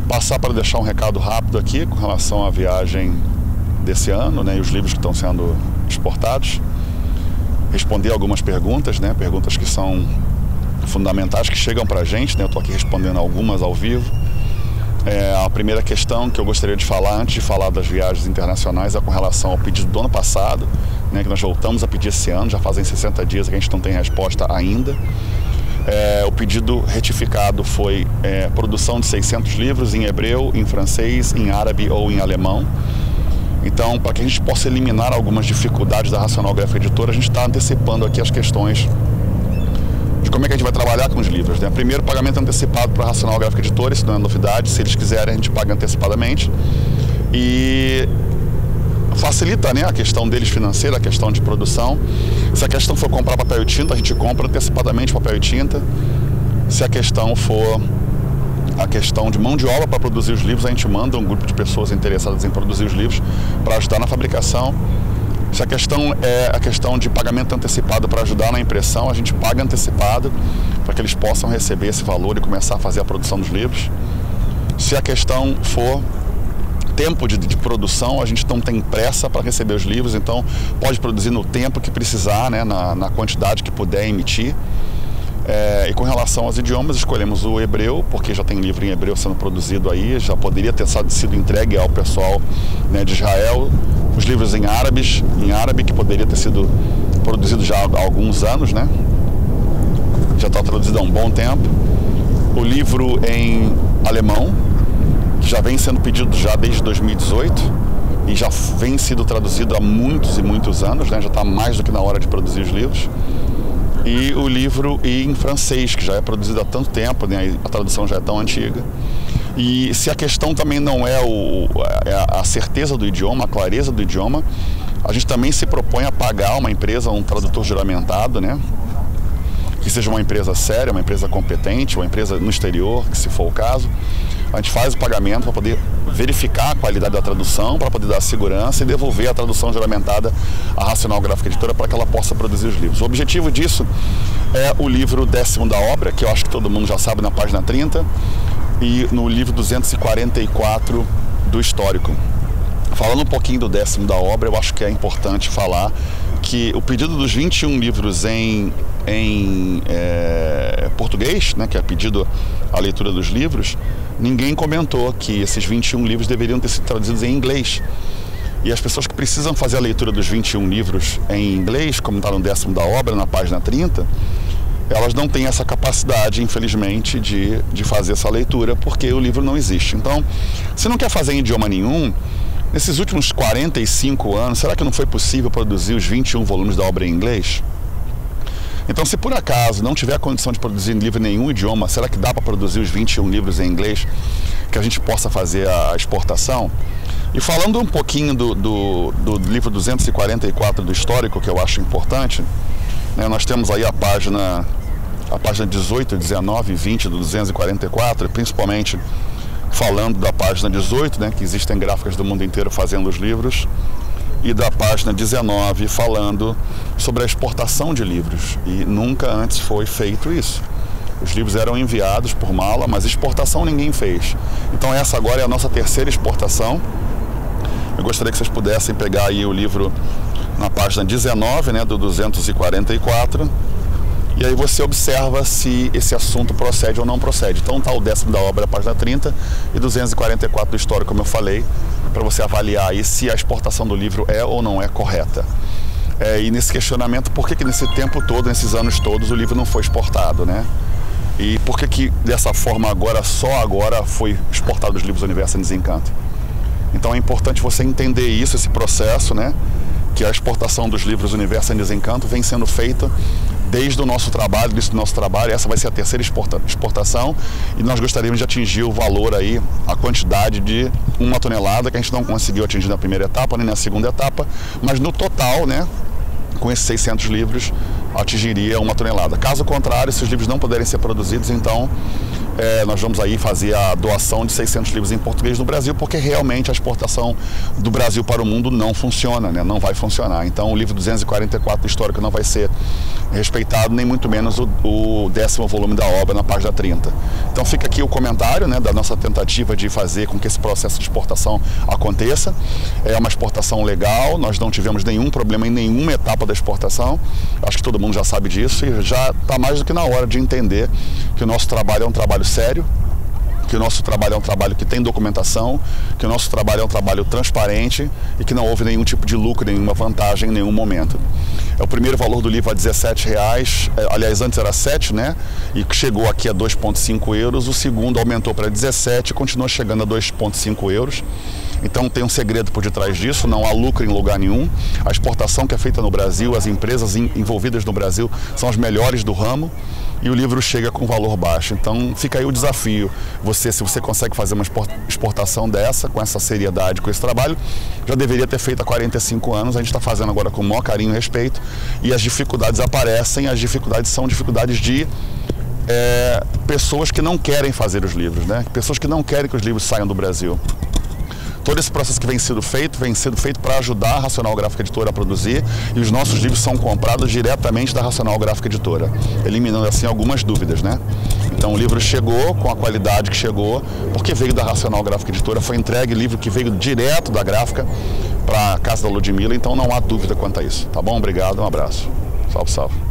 Passar para deixar um recado rápido aqui com relação à viagem desse ano, né, e os livros que estão sendo exportados. Responder algumas perguntas, né, perguntas que são fundamentais, que chegam para a gente, né, eu estou aqui respondendo algumas ao vivo. A primeira questão que eu gostaria de falar, antes de falar das viagens internacionais, é com relação ao pedido do ano passado, né, que nós voltamos a pedir esse ano, já fazem 60 dias que a gente não tem resposta ainda. O pedido retificado foi produção de 600 livros em hebreu, em francês, em árabe ou em alemão. Então, para que a gente possa eliminar algumas dificuldades da Racional Gráfica Editora, a gente está antecipando aqui as questões de como é que a gente vai trabalhar com os livros, né? Primeiro, pagamento antecipado para a Racional Gráfica Editora, isso não é novidade. Se eles quiserem, a gente paga antecipadamente. E facilita, né, a questão deles financeira, a questão de produção. Se a questão for comprar papel e tinta, a gente compra antecipadamente papel e tinta. Se a questão for a questão de mão de obra para produzir os livros, a gente manda um grupo de pessoas interessadas em produzir os livros para ajudar na fabricação. Se a questão é a questão de pagamento antecipado para ajudar na impressão, a gente paga antecipado para que eles possam receber esse valor e começar a fazer a produção dos livros. Se a questão for tempo de produção, a gente não tem pressa para receber os livros, então pode produzir no tempo que precisar, né, na quantidade que puder emitir. E com relação aos idiomas, escolhemos o hebreu, porque já tem livro em hebreu sendo produzido aí, já poderia ter sido entregue ao pessoal, né, de Israel. Os livros em árabe, que poderia ter sido produzido já há alguns anos, né? Já está traduzido há um bom tempo. O livro em alemão, que já vem sendo pedido já desde 2018 e já vem sido traduzido há muitos e muitos anos, né? Já está mais do que na hora de produzir os livros. E o livro em francês, que já é produzido há tanto tempo, né? A tradução já é tão antiga. E se a questão também não é a certeza do idioma, a clareza do idioma, a gente também se propõe a pagar uma empresa, um tradutor juramentado, né? Que seja uma empresa séria, uma empresa competente, uma empresa no exterior, que se for o caso. A gente faz o pagamento para poder verificar a qualidade da tradução, para poder dar segurança e devolver a tradução juramentada à Racional Gráfica Editora para que ela possa produzir os livros. O objetivo disso é o livro 10º da obra, que eu acho que todo mundo já sabe, na página 30, e no livro 244 do histórico. Falando um pouquinho do 10º da obra, eu acho que é importante falar que o pedido dos 21 livros em português, né, que é pedido a leitura dos livros, ninguém comentou que esses 21 livros deveriam ter sido traduzidos em inglês. E as pessoas que precisam fazer a leitura dos 21 livros em inglês, como está no 10º da obra, na página 30, elas não têm essa capacidade, infelizmente, de fazer essa leitura, porque o livro não existe. Então, se não quer fazer em idioma nenhum, nesses últimos 45 anos, será que não foi possível produzir os 21 volumes da obra em inglês? Então, se por acaso não tiver a condição de produzir livro em nenhum idioma, será que dá para produzir os 21 livros em inglês, que a gente possa fazer a exportação? E falando um pouquinho do livro 244 do histórico, que eu acho importante, né, nós temos aí a página 18, 19 e 20 do 244, principalmente falando da página 18, né, que existem gráficas do mundo inteiro fazendo os livros, e da página 19 falando sobre a exportação de livros. E nunca antes foi feito isso. Os livros eram enviados por mala, mas exportação ninguém fez. Então essa agora é a nossa terceira exportação. Eu gostaria que vocês pudessem pegar aí o livro na página 19, né, do 244, e aí você observa se esse assunto procede ou não procede. Então está o 10º da obra, página 30, e 244 do histórico, como eu falei, para você avaliar aí se a exportação do livro é ou não é correta. E nesse questionamento, por que nesse tempo todo, nesses anos todos, o livro não foi exportado, né? E por que dessa forma agora, só agora, foi exportado os livros Universo em Desencanto? Então é importante você entender isso, esse processo, né? Que a exportação dos livros Universo em Desencanto vem sendo feita desde o nosso trabalho, essa vai ser a terceira exportação, e nós gostaríamos de atingir o valor aí, a quantidade de 1 tonelada, que a gente não conseguiu atingir na primeira etapa, nem na segunda etapa, mas no total, né, com esses 600 livros, atingiria 1 tonelada. Caso contrário, se os livros não puderem ser produzidos, então nós vamos aí fazer a doação de 600 livros em português no Brasil, porque realmente a exportação do Brasil para o mundo não funciona, né? Não vai funcionar. Então o livro 244 histórico não vai ser respeitado nem muito menos o 10º volume da obra na página 30. Então fica aqui o comentário, né, da nossa tentativa de fazer com que esse processo de exportação aconteça. É uma exportação legal, nós não tivemos nenhum problema em nenhuma etapa da exportação. Acho que todo mundo já sabe disso e já está mais do que na hora de entender que o nosso trabalho é um trabalho sério, que o nosso trabalho é um trabalho que tem documentação, que o nosso trabalho é um trabalho transparente e que não houve nenhum tipo de lucro, nenhuma vantagem em nenhum momento. O primeiro valor do livro a R$17, aliás, antes era 7, né? E chegou aqui a 2,5 euros. O segundo aumentou para 17 e continua chegando a 2,5 euros. Então tem um segredo por detrás disso, não há lucro em lugar nenhum. A exportação que é feita no Brasil, as empresas envolvidas no Brasil são as melhores do ramo e o livro chega com valor baixo. Então fica aí o desafio. Se você consegue fazer uma exportação dessa, com essa seriedade, com esse trabalho, já deveria ter feito há 45 anos, a gente está fazendo agora com o maior carinho e respeito e as dificuldades aparecem, as dificuldades são dificuldades de pessoas que não querem fazer os livros, né? Pessoas que não querem que os livros saiam do Brasil. Todo esse processo que vem sendo feito para ajudar a Racional Gráfica Editora a produzir e os nossos livros são comprados diretamente da Racional Gráfica Editora, eliminando assim algumas dúvidas, né? Então o livro chegou com a qualidade que chegou, porque veio da Racional Gráfica Editora, foi entregue livro que veio direto da gráfica para a casa da Ludmilla, então não há dúvida quanto a isso, tá bom? Obrigado, um abraço. Salve, salve.